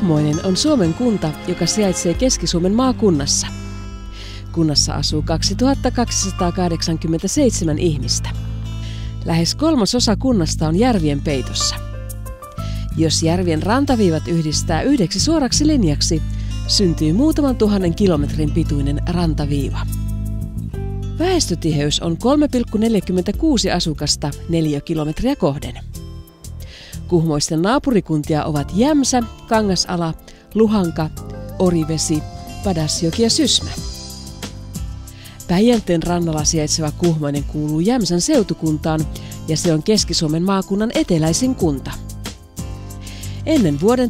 Kuhmoinen on Suomen kunta, joka sijaitsee Keski-Suomen maakunnassa. Kunnassa asuu 2287 ihmistä. Lähes 1/3 kunnasta on järvien peitossa. Jos järvien rantaviivat yhdistää yhdeksi suoraksi linjaksi, syntyy muutaman tuhannen kilometrin pituinen rantaviiva. Väestötiheys on 3,46 asukasta neliökilometriä kohden. Kuhmoisten naapurikuntia ovat Jämsä, Kangasala, Luhanka, Orivesi, Padasjoki ja Sysmä. Päijänteen rannalla sijaitseva Kuhmoinen kuuluu Jämsän seutukuntaan ja se on Keski-Suomen maakunnan eteläisin kunta. Ennen vuoden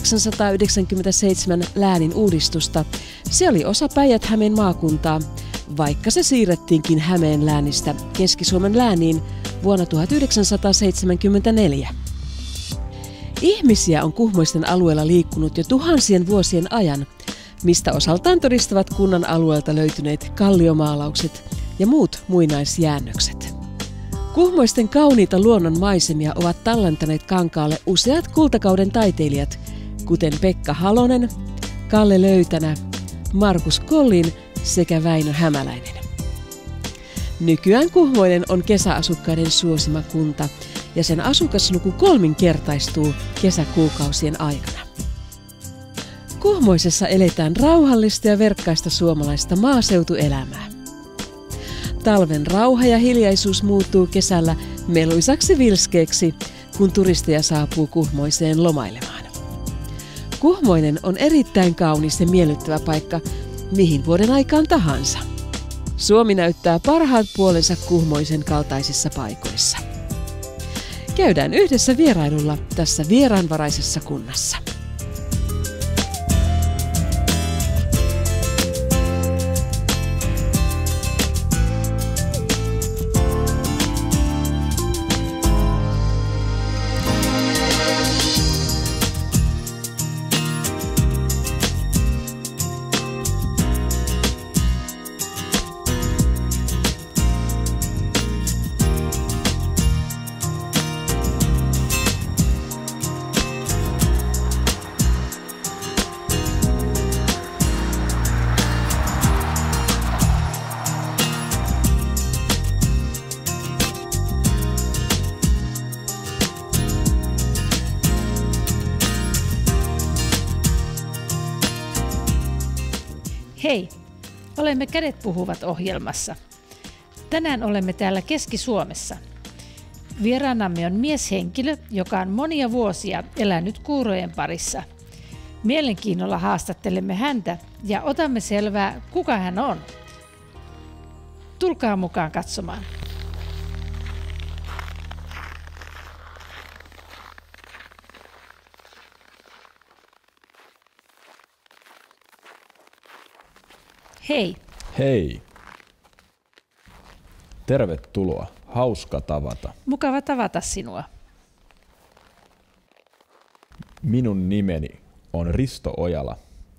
1997 läänin uudistusta se oli osa Päijät-Hämeen maakuntaa, vaikka se siirrettiinkin Hämeen läänistä Keski-Suomen lääniin vuonna 1974. Ihmisiä on Kuhmoisten alueella liikkunut jo tuhansien vuosien ajan, mistä osaltaan todistavat kunnan alueelta löytyneet kalliomaalaukset ja muut muinaisjäännökset. Kuhmoisten kauniita luonnon maisemia ovat tallentaneet kankaalle useat kultakauden taiteilijat, kuten Pekka Halonen, Kalle Löytänä, Markus Kollin sekä Väinö Hämäläinen. Nykyään Kuhmoinen on kesäasukkaiden suosima kunta ja sen asukasluku kolminkertaistuu kesäkuukausien aikana. Kuhmoisessa eletään rauhallista ja verkkaista suomalaista maaseutuelämää. Talven rauha ja hiljaisuus muuttuu kesällä meluisaksi vilskeeksi, kun turisteja saapuu Kuhmoiseen lomailemaan. Kuhmoinen on erittäin kaunis ja miellyttävä paikka mihin vuoden aikaan tahansa. Suomi näyttää parhaat puolensa Kuhmoisen kaltaisissa paikoissa. Käydään yhdessä vierailulla tässä vieraanvaraisessa kunnassa. Hei, olemme Kädet puhuvat -ohjelmassa. Tänään olemme täällä Keski-Suomessa. Vieraanamme on mieshenkilö, joka on monia vuosia elänyt kuurojen parissa. Mielenkiinnolla haastattelemme häntä ja otamme selvää, kuka hän on. Tulkaa mukaan katsomaan. Hei. Hei. Tervetuloa. Hauska tavata. Mukava tavata sinua. Minun nimeni on Risto Ojala.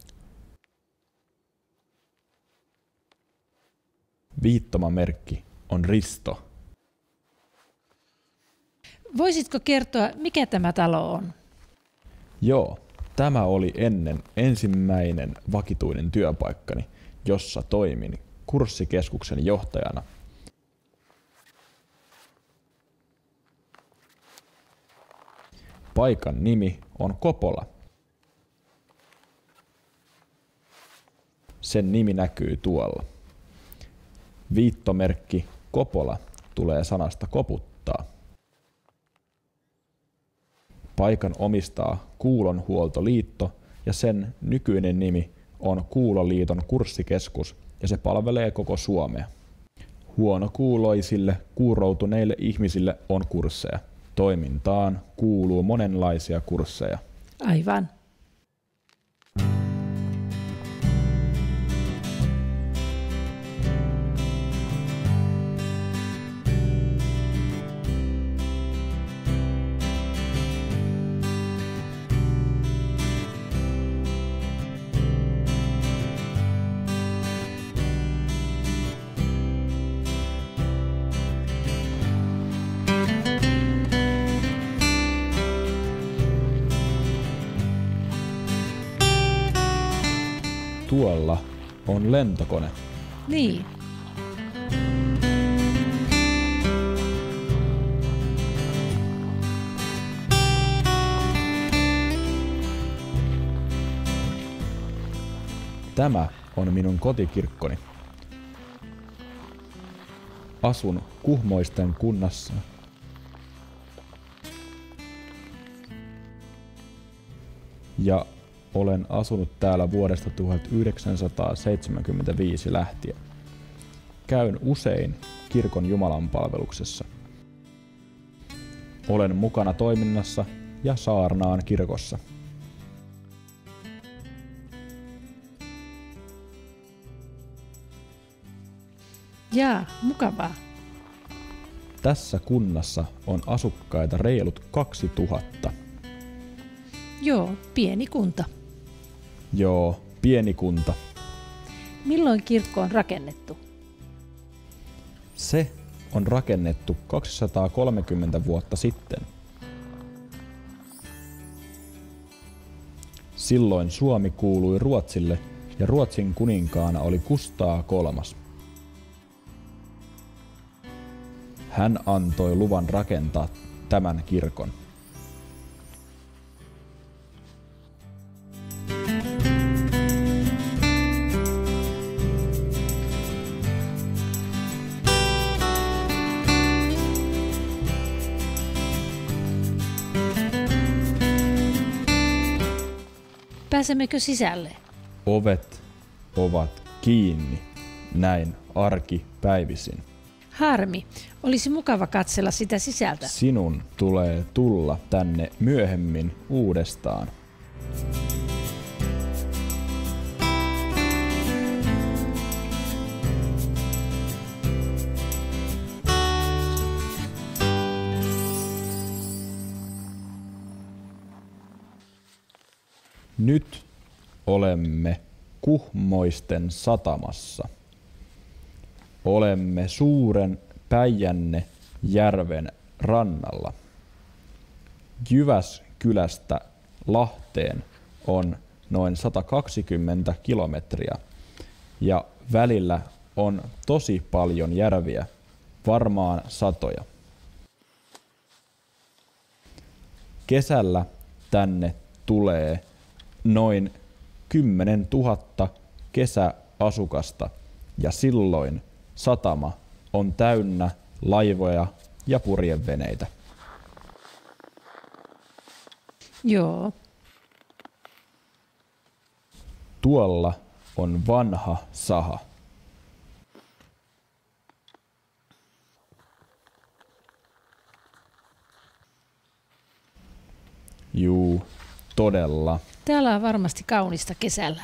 Viittomamerkki on Risto. Voisitko kertoa, mikä tämä talo on? Joo, tämä oli ennen ensimmäinen vakituinen työpaikkani, jossa toimin kurssikeskuksen johtajana. Paikan nimi on Kopola. Sen nimi näkyy tuolla. Viittomerkki Kopola tulee sanasta koputtaa. Paikan omistaa Kuulonhuoltoliitto ja sen nykyinen nimi on Kuuloliiton kurssikeskus ja se palvelee koko Suomea. Huonokuuloisille, kuuroutuneille ihmisille on kursseja. Toimintaan kuuluu monenlaisia kursseja. Aivan. tuolla on lentokone. Niin. Tämä on minun kotikirkkoni. Asun Kuhmoisten kunnassa. Ja olen asunut täällä vuodesta 1975 lähtien. Käyn usein kirkon jumalanpalveluksessa. Olen mukana toiminnassa ja saarnaan kirkossa. Jaa, mukavaa. Tässä kunnassa on asukkaita reilut 2000. Joo, pieni kunta. Joo, pieni kunta. Milloin kirkko on rakennettu? Se on rakennettu 230 vuotta sitten. Silloin Suomi kuului Ruotsille ja Ruotsin kuninkaana oli Kustaa III. Hän antoi luvan rakentaa tämän kirkon. Pääsemmekö sisälle? Ovet ovat kiinni, näin arkipäivisin. Harmi. Olisi mukava katsella sitä sisältä. Sinun tulee tulla tänne myöhemmin uudestaan. Nyt olemme Kuhmoisten satamassa. Olemme suuren Päijänne-järven rannalla. Jyväskylästä Lahteen on noin 120 kilometriä ja välillä on tosi paljon järviä, varmaan satoja. Kesällä tänne tulee noin 10 000 kesäasukasta ja silloin satama on täynnä laivoja ja purjeveneitä. Joo. Tuolla on vanha saha. Juu, todella. Täällä on varmasti kaunista kesällä.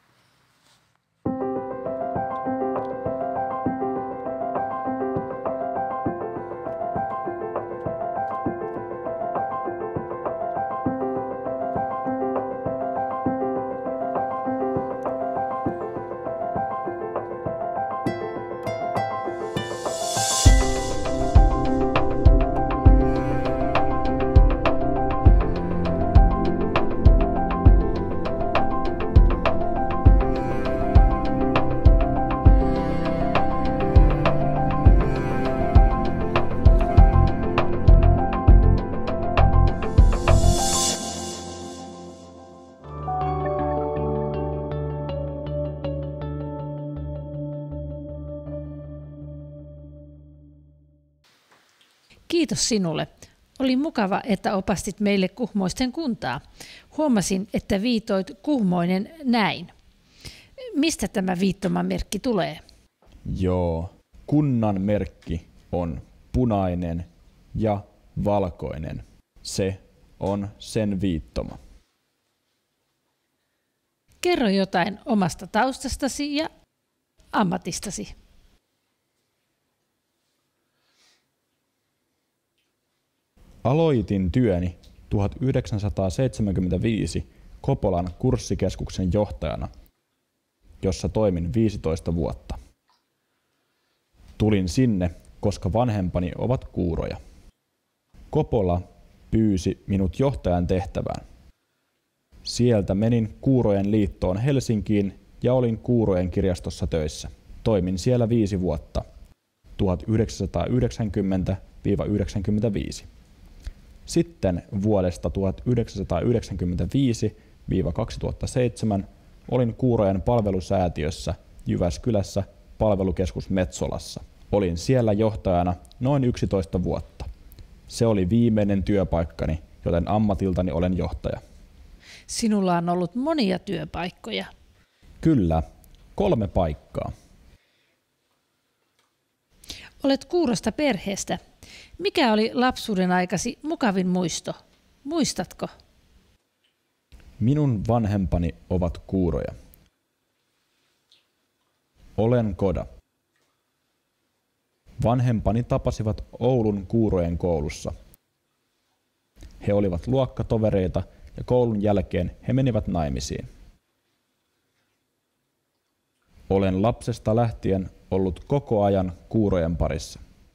Kiitos sinulle. Oli mukava, että opastit meille Kuhmoisten kuntaa. Huomasin, että viitoit Kuhmoinen näin. Mistä tämä viittomamerkki tulee? Joo, kunnan merkki on punainen ja valkoinen. Se on sen viittoma. Kerro jotain omasta taustastasi ja ammatistasi. Aloitin työni 1975 Kopolan kurssikeskuksen johtajana, jossa toimin 15 vuotta. Tulin sinne, koska vanhempani ovat kuuroja. Kopola pyysi minut johtajan tehtävään. Sieltä menin Kuurojen liittoon Helsinkiin ja olin Kuurojen kirjastossa töissä. Toimin siellä 5 vuotta, 1990–1995. Sitten vuodesta 1995–2007 olin Kuurojen palvelusäätiössä Jyväskylässä palvelukeskus Metsolassa. Olin siellä johtajana noin 11 vuotta. Se oli viimeinen työpaikkani, joten ammatiltani olen johtaja. Sinulla on ollut monia työpaikkoja. Kyllä, 3 paikkaa. Olet Kuurosta perheestä. Mikä oli lapsuuden aikasi mukavin muisto? Muistatko? Minun vanhempani ovat Kuuroja. Olen Koda. Vanhempani tapasivat Oulun Kuurojen koulussa. He olivat luokkatovereita ja koulun jälkeen he menivät naimisiin. Olen lapsesta lähtien ollut koko ajan Kuurojen parissa.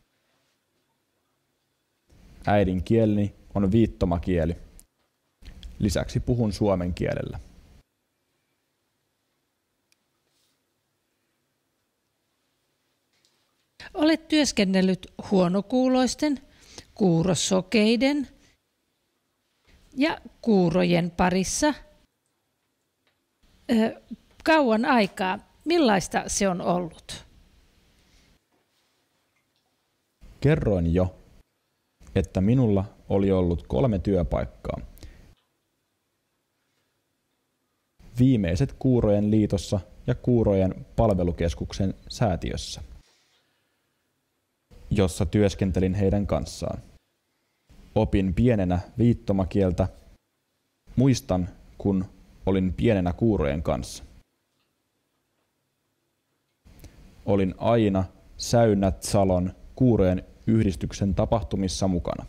Äidinkieleni on viittomakieli. Lisäksi puhun suomen kielellä. Olet työskennellyt huonokuuloisten, kuurosokeiden ja kuurojen parissa kauan aikaa. Millaista se on ollut? Kerroin jo, että minulla oli ollut 3 työpaikkaa. Viimeiset Kuurojen liitossa ja Kuurojen palvelukeskuksen säätiössä, jossa työskentelin heidän kanssaan. Opin pienenä viittomakieltä. Muistan, kun olin pienenä Kuurojen kanssa. Olin aina Säynät-Salon Kuurojen yhdistyksen tapahtumissa mukana.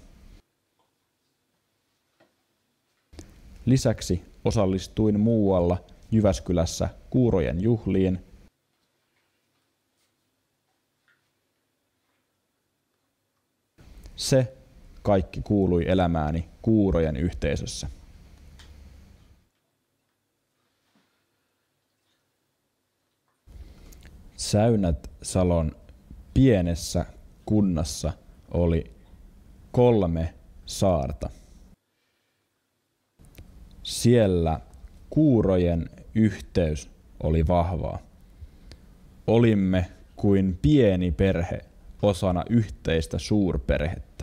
Lisäksi osallistuin muualla Jyväskylässä Kuurojen juhliin. Se kaikki kuului elämääni Kuurojen yhteisössä. Säynät-Salon pienessä kunnassa oli 3 saarta. Siellä Kuurojen yhteys oli vahvaa. Olimme kuin pieni perhe osana yhteistä suurperhettä.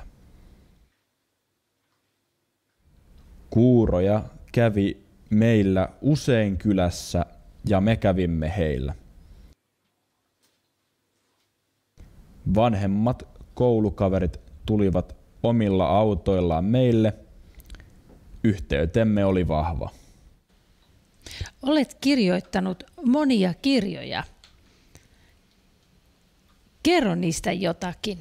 Kuuroja kävi meillä usein kylässä ja me kävimme heillä. Vanhemmat koulukaverit tulivat omilla autoillaan meille. Yhteytemme oli vahva. Olet kirjoittanut monia kirjoja. Kerro niistä jotakin.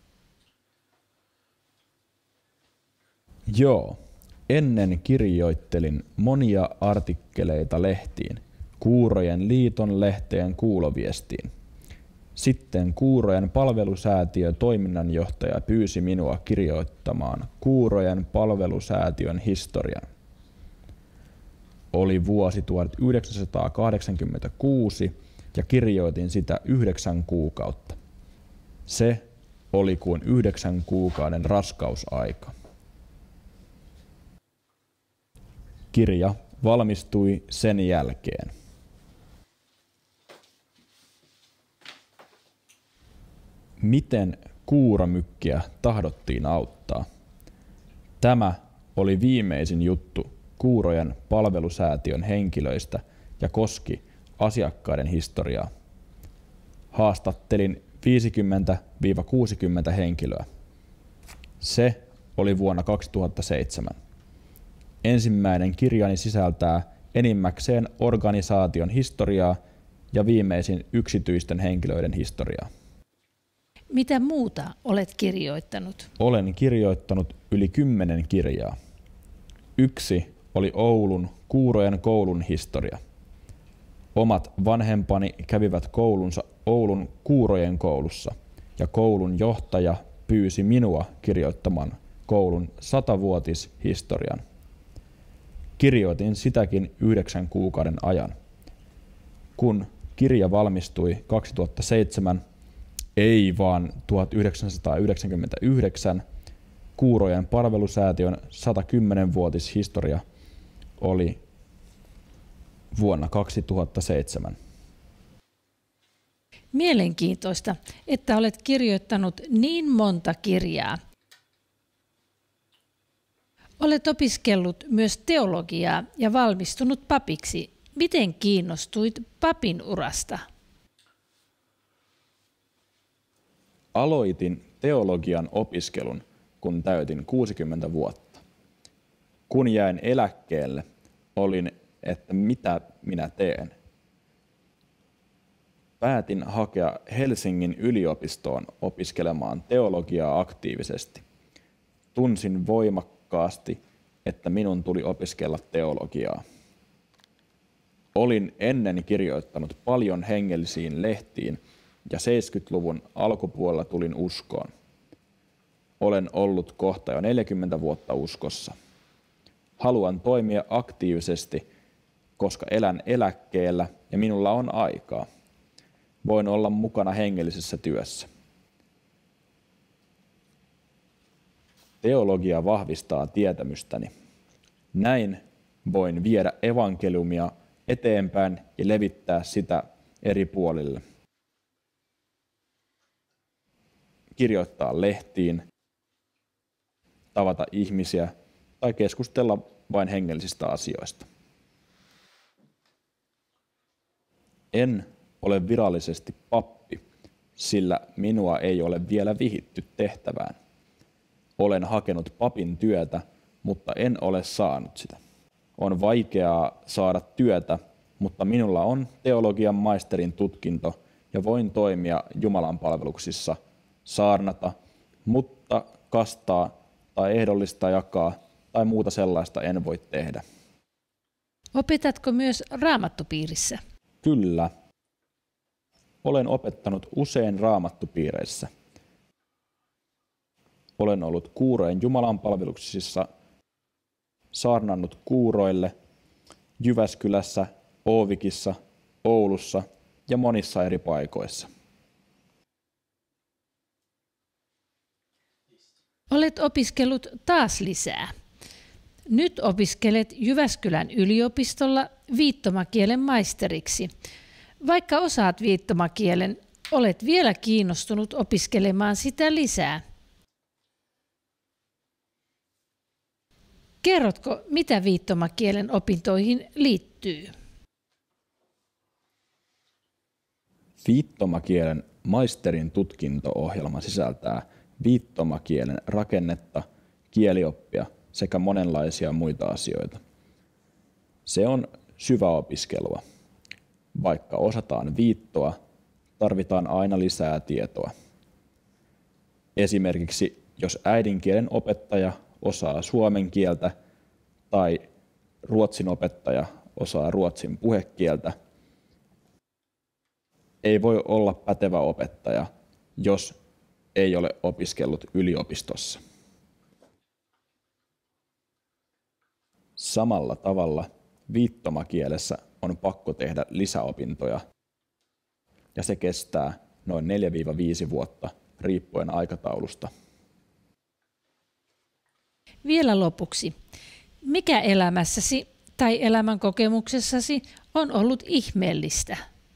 Joo, ennen kirjoittelin monia artikkeleita lehtiin, Kuurojen liiton lehteen Kuuloviestiin. Sitten Kuurojen palvelusäätiö toiminnanjohtaja pyysi minua kirjoittamaan Kuurojen palvelusäätiön historian. Oli vuosi 1986 ja kirjoitin sitä 9 kuukautta. Se oli kuin 9 kuukauden raskausaika. Kirja valmistui sen jälkeen. Miten kuuromykkiä tahdottiin auttaa? Tämä oli viimeisin juttu Kuurojen palvelusäätiön henkilöistä ja koski asiakkaiden historiaa. Haastattelin 50–60 henkilöä. Se oli vuonna 2007. Ensimmäinen kirjani sisältää enimmäkseen organisaation historiaa ja viimeisin yksityisten henkilöiden historiaa. Mitä muuta olet kirjoittanut? Olen kirjoittanut yli 10 kirjaa. 1 oli Oulun Kuurojen koulun historia. Omat vanhempani kävivät koulunsa Oulun Kuurojen koulussa ja koulun johtaja pyysi minua kirjoittamaan koulun 100-vuotishistorian. Kirjoitin sitäkin 9 kuukauden ajan. Kun kirja valmistui 2007, ei vaan 1999, Kuurojen palvelusäätiön 110-vuotishistoria oli vuonna 2007. Mielenkiintoista, että olet kirjoittanut niin monta kirjaa. Olet opiskellut myös teologiaa ja valmistunut papiksi. Miten kiinnostuit papin urasta? Aloitin teologian opiskelun, kun täytin 60 vuotta. Kun jäin eläkkeelle, olin, että mitä minä teen. Päätin hakea Helsingin yliopistoon opiskelemaan teologiaa aktiivisesti. Tunsin voimakkaasti, että minun tuli opiskella teologiaa. Olin ennen kirjoittanut paljon hengellisiin lehtiin ja 70-luvun alkupuolella tulin uskoon. Olen ollut kohta jo 40 vuotta uskossa. Haluan toimia aktiivisesti, koska elän eläkkeellä ja minulla on aikaa. Voin olla mukana hengellisessä työssä. Teologia vahvistaa tietämystäni. Näin voin viedä evankeliumia eteenpäin ja levittää sitä eri puolille. Kirjoittaa lehtiin, tavata ihmisiä tai keskustella vain hengellisistä asioista. En ole virallisesti pappi, sillä minua ei ole vielä vihitty tehtävään. Olen hakenut papin työtä, mutta en ole saanut sitä. On vaikeaa saada työtä, mutta minulla on teologian maisterin tutkinto ja voin toimia Jumalan palveluksissa, saarnata, mutta kastaa tai ehdollista jakaa tai muuta sellaista en voi tehdä. Opetatko myös raamattupiirissä? Kyllä. Olen opettanut usein raamattupiireissä. Olen ollut kuurojen Jumalan palveluksissa, saarnannut kuuroille Jyväskylässä, Oovikissa, Oulussa ja monissa eri paikoissa. Olet opiskellut taas lisää. Nyt opiskelet Jyväskylän yliopistolla viittomakielen maisteriksi. Vaikka osaat viittomakielen, olet vielä kiinnostunut opiskelemaan sitä lisää. Kerrotko, mitä viittomakielen opintoihin liittyy? Viittomakielen maisterin tutkinto-ohjelma sisältää viittomakielen rakennetta, kielioppia sekä monenlaisia muita asioita. Se on syväopiskelua. Vaikka osataan viittoa, tarvitaan aina lisää tietoa. Esimerkiksi jos äidinkielen opettaja osaa suomen kieltä tai ruotsin opettaja osaa ruotsin puhekieltä, ei voi olla pätevä opettaja, jos ei ole opiskellut yliopistossa. Samalla tavalla viittomakielessä on pakko tehdä lisäopintoja, ja se kestää noin 4-5 vuotta riippuen aikataulusta. Vielä lopuksi, mikä elämässäsi tai elämän kokemuksessasi on ollut ihmeellistä?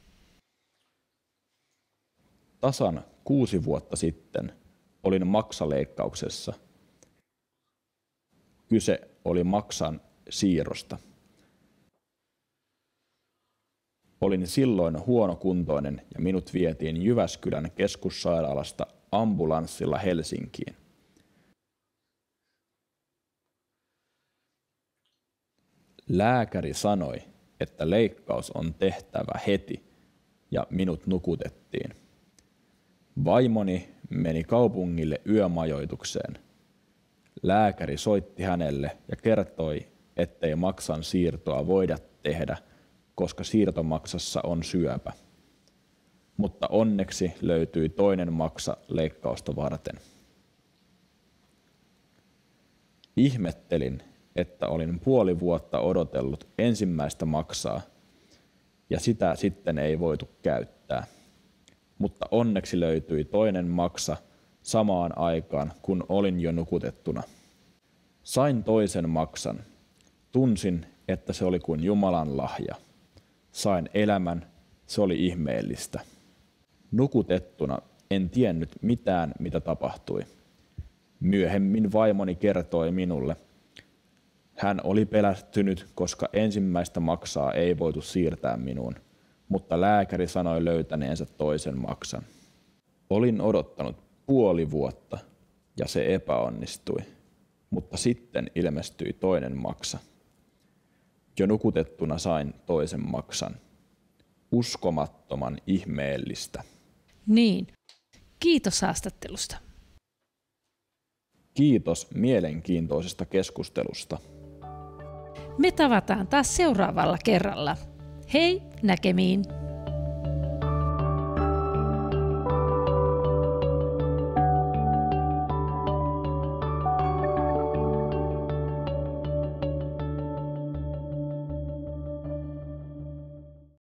Tasan 6 vuotta sitten olin maksaleikkauksessa. Kyse oli maksan siirrosta. Olin silloin huonokuntoinen ja minut vietiin Jyväskylän keskussairaalasta ambulanssilla Helsinkiin. Lääkäri sanoi, että leikkaus on tehtävä heti ja minut nukutettiin. Vaimoni meni kaupungille yömajoitukseen. Lääkäri soitti hänelle ja kertoi, ettei maksan siirtoa voida tehdä, koska siirtomaksassa on syöpä. Mutta onneksi löytyi toinen maksa leikkausta varten. Ihmettelin, että olin puoli vuotta odotellut ensimmäistä maksaa ja sitä sitten ei voitu käyttää. Mutta onneksi löytyi toinen maksa samaan aikaan, kun olin jo nukutettuna. Sain toisen maksan. Tunsin, että se oli kuin Jumalan lahja. Sain elämän, se oli ihmeellistä. Nukutettuna en tiennyt mitään, mitä tapahtui. Myöhemmin vaimoni kertoi minulle. Hän oli pelästynyt, koska ensimmäistä maksaa ei voitu siirtää minuun, mutta lääkäri sanoi löytäneensä toisen maksan. Olin odottanut 5 vuotta ja se epäonnistui, mutta sitten ilmestyi toinen maksa. Jo nukutettuna sain toisen maksan. Uskomattoman ihmeellistä. Niin, kiitos haastattelusta. Kiitos mielenkiintoisesta keskustelusta. Me tavataan taas seuraavalla kerralla. Hei, näkemiin!